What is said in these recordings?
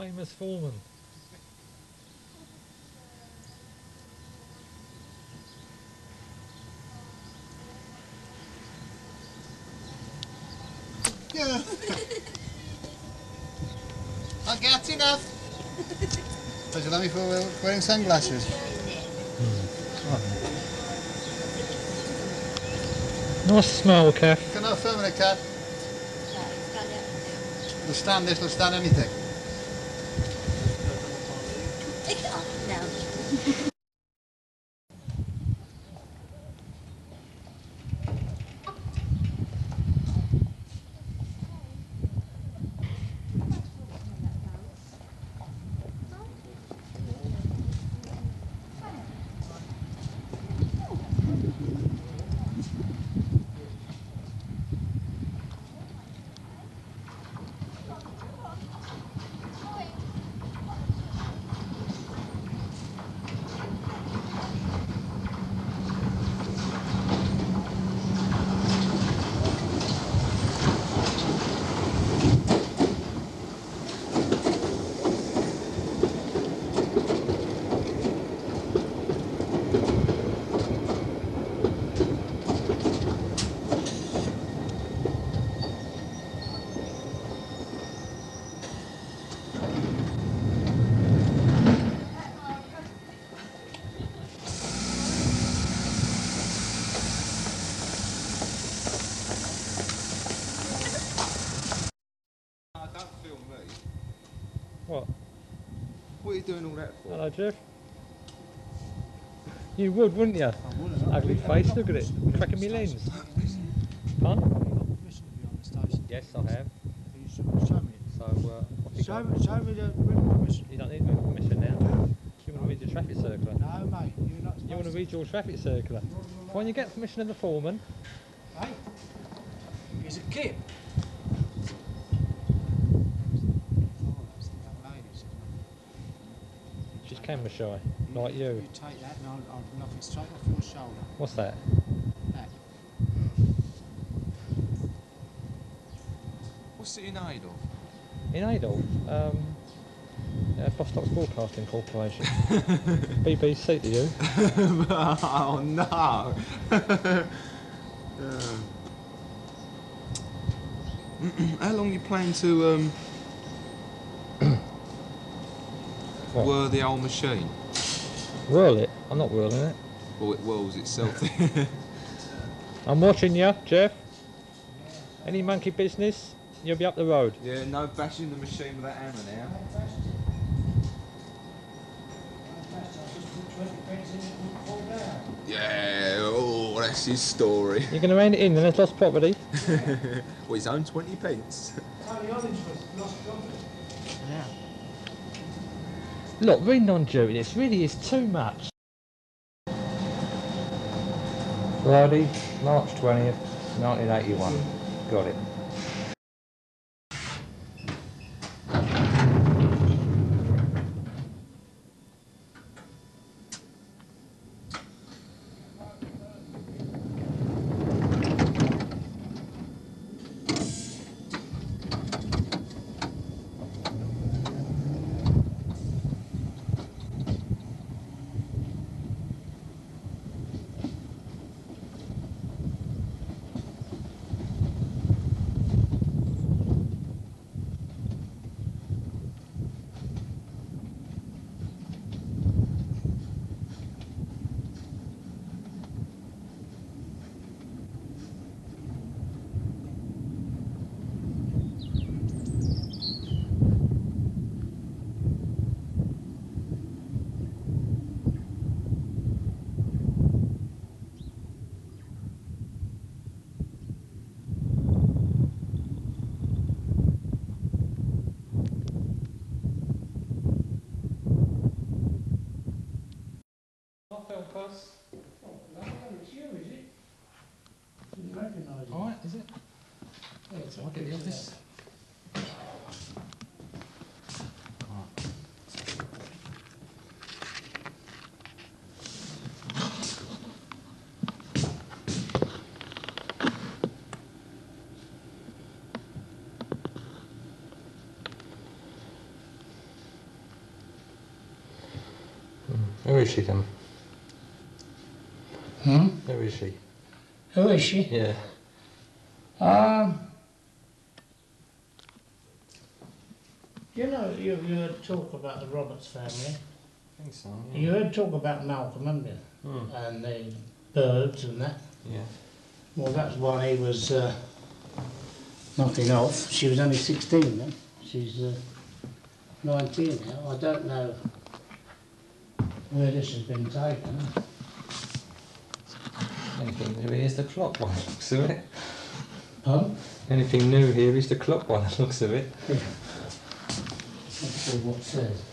famous foreman. Yeah. I get enough. Would you let me for wearing sunglasses? Nice smell, Kev. Can I film in a cat? It'll stand this, it'll stand anything. No. What? What are you doing all that for? Hello, Jeff. You would, wouldn't you? I would. Ugly face, look at it. Cracking me lens. Pardon? Yes, I have. Show me it. So, off you go. Show me the written permission. You don't need my permission now. You want to read your traffic circular? No, mate, you're not. You want to read your traffic circular? Why don't you get permission of the foreman? Hey, he's a kid. She's camera shy, like you. You take that and I'll knock it straight off your shoulder. What's that? That. What's it in aid of? In Adolf? Bostock Broadcasting Corporation. BBC to you. Oh no! How long you plan to What? whirl the old machine? Whirl it? I'm not whirling it. Or it whirls itself? I'm watching you, Jeff. Any monkey business, you'll be up the road. Yeah, no bashing the machine with that hammer now. Yeah, oh, that's his story. You're going to hand it in, then it's lost property. Well, his own 20 pence. Yeah. Look, reading on duty, this really is too much. Friday, March 20th, 1981. Got it. Alright, is it? I'll get the office. Who is she then? Hmm? Who is she? Who is she? Yeah. You know, you heard talk about the Roberts family. I think so. You heard talk about Malcolm, haven't you? Hmm. And the birds and that. Yeah. Well, that's why he was knocking off. She was only 16 then. She's 19 now. I don't know where this has been taken. Anything new here is the clock one, looks of it. Pardon? Anything new here is the clock one, looks of it. Yeah. Let's see what it says.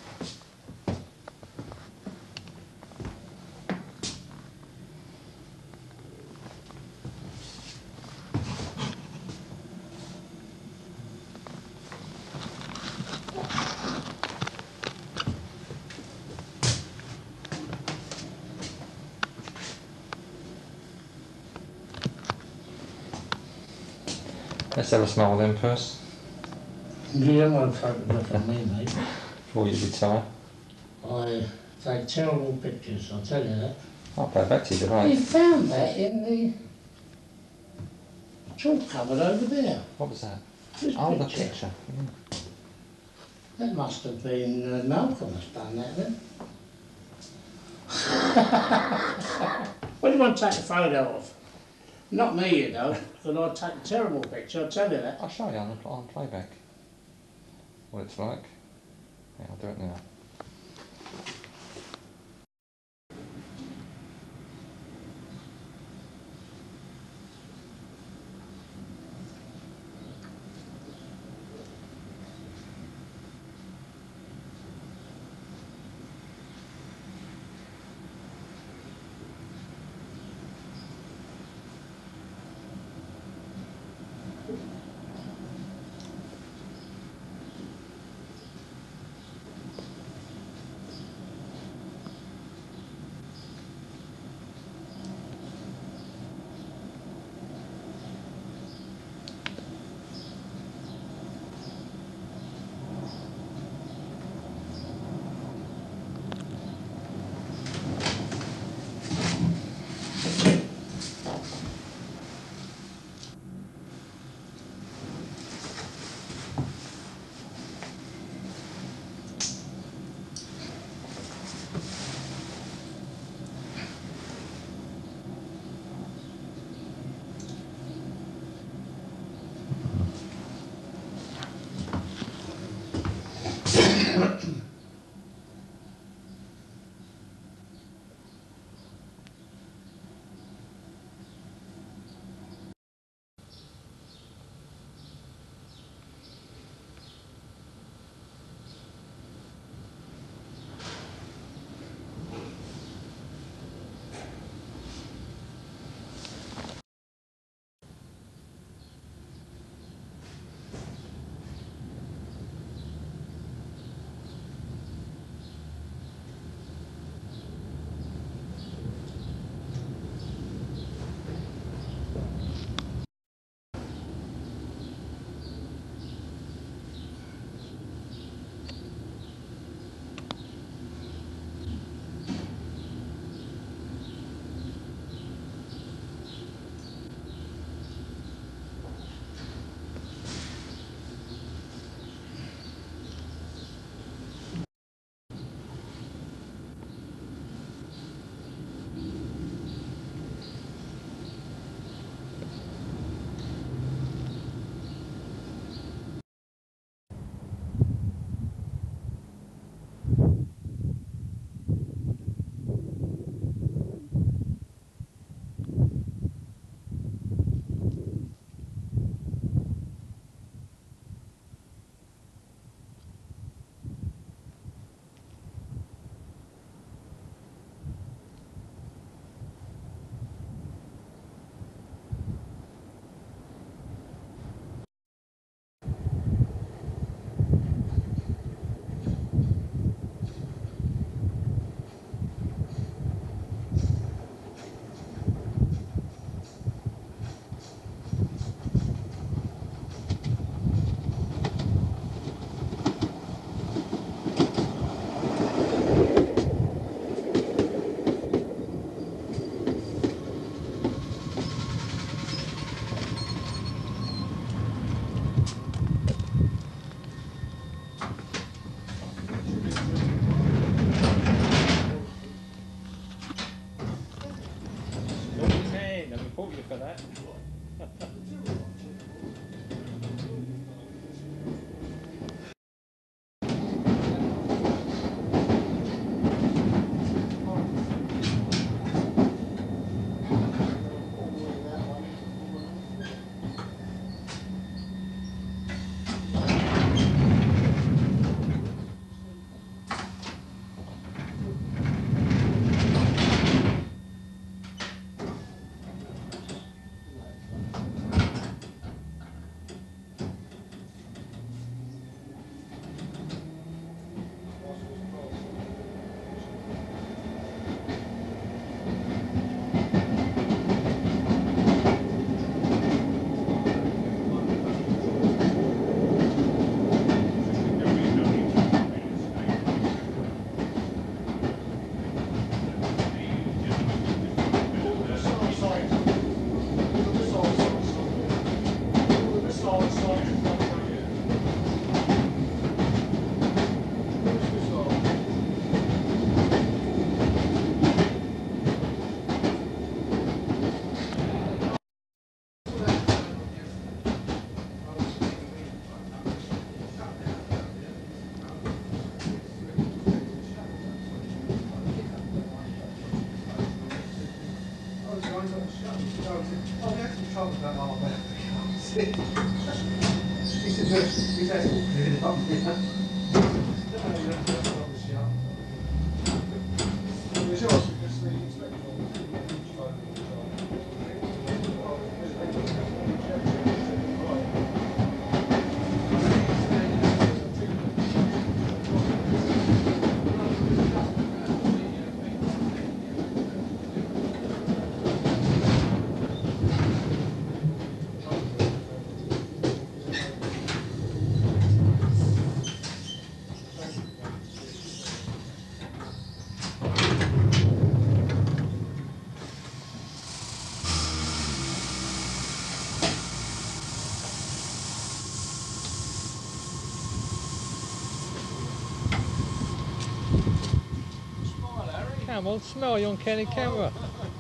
Let's have a smile then, Puss, You don't want to photograph of me, mate. before you retire. I take terrible pictures, I'll tell you that. I'll play back to you, did We I? found that in the chalk cupboard over there. What was that? This Oh, the picture. picture. That must have been Malcolm has done that then. What do you want to take a photo of? Not me, you know, because I'll take a terrible picture, I'll tell you that. I'll show you on playback what it's like. Yeah, I'll do it now. that. Come on, smile, you're on Kenny camera.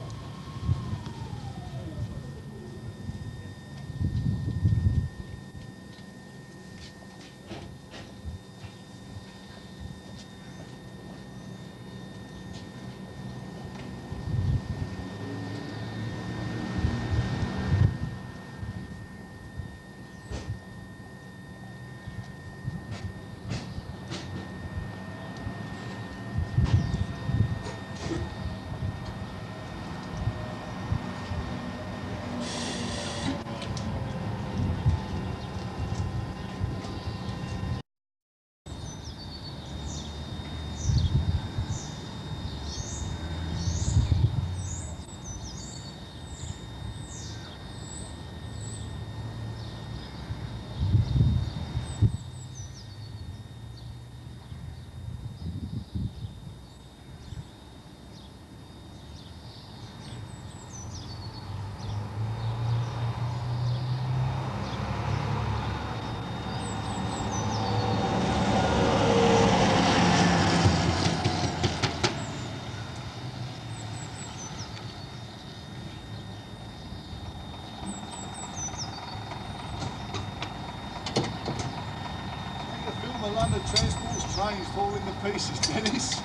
London Transport's trains falling to pieces, Dennis.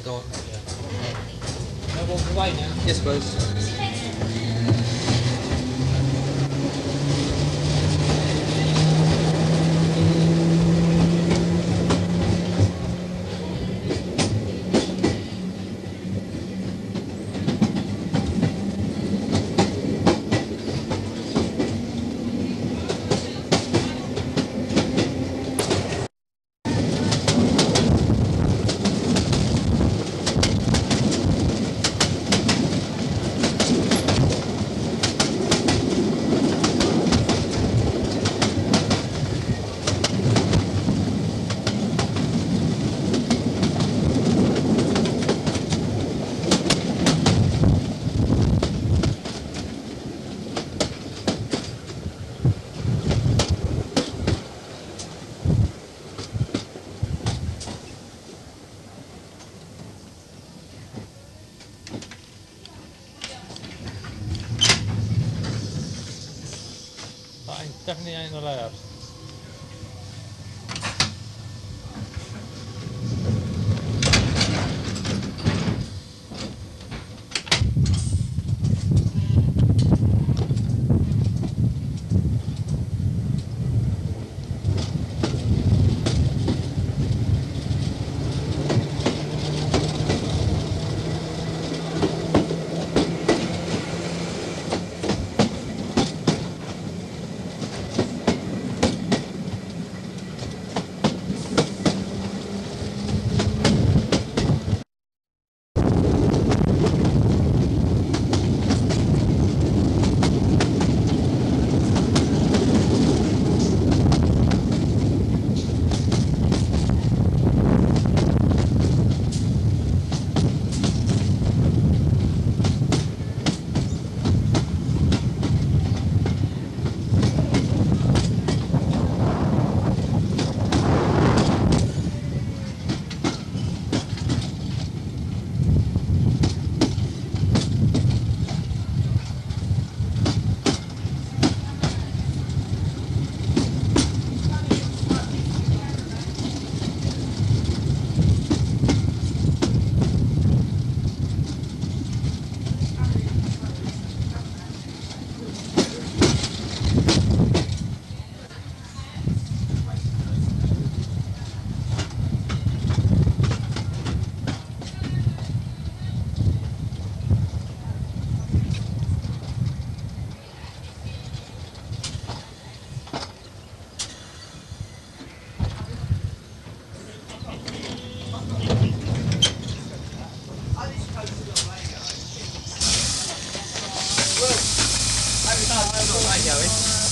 go on. Yeah. No walk away now. Yes, boss. Definitely ain't allowed. Going.